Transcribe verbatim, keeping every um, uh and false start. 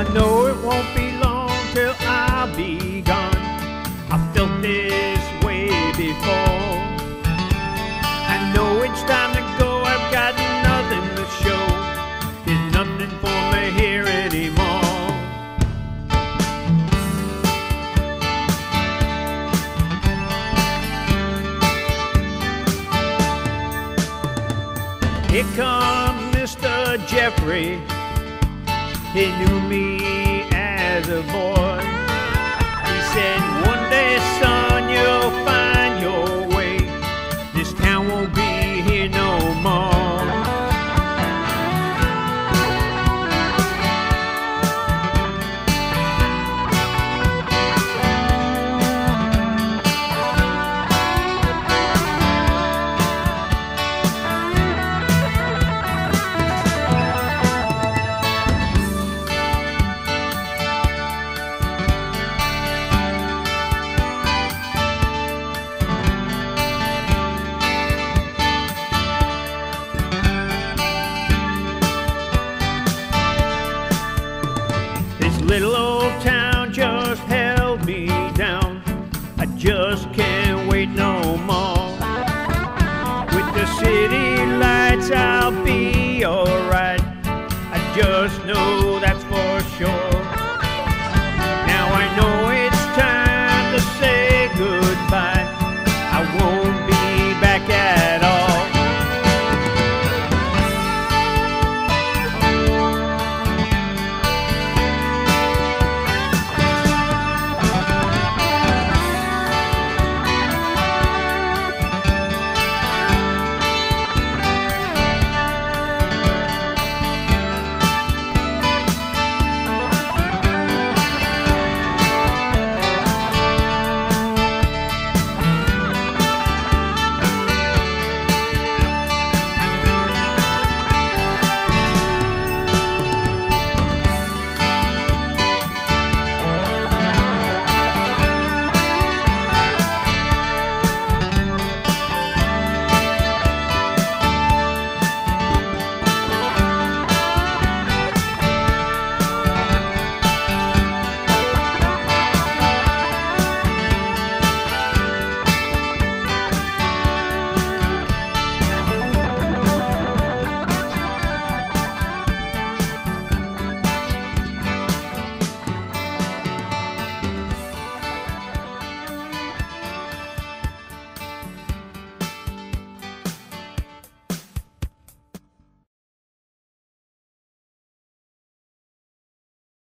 I know it won't be long till I'll be gone. I felt this way before. I know it's time to go, I've got nothing to show. There's nothing for me here anymore. Here comes Mister Jeffrey. He knew me as a boy. He said, one day, son, you'll find your way. This town won't be here no more. Little old town just held me down. I just can't wait no more. With the city lights out